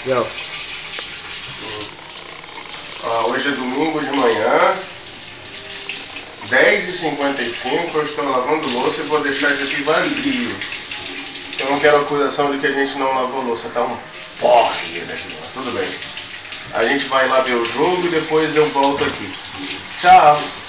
Não. Hoje é domingo de manhã, 10h55, eu estou lavando louça e vou deixar isso aqui vazio. Eu não quero acusação de que a gente não lavou louça, tá um porre daqui, mas tudo bem. A gente vai lá ver o jogo e depois eu volto aqui. Tchau!